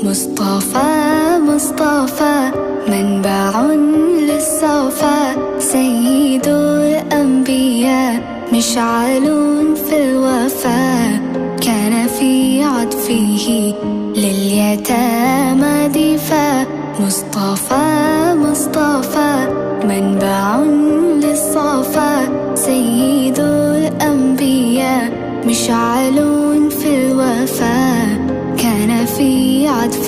مصطفى مصطفى منبع للصفا، سيد الأنبياء مشعل في الوفاء، كان في عطفه لليتامى دفاع. مصطفى مصطفى منبع للصفا، سيد الأنبياء مشعل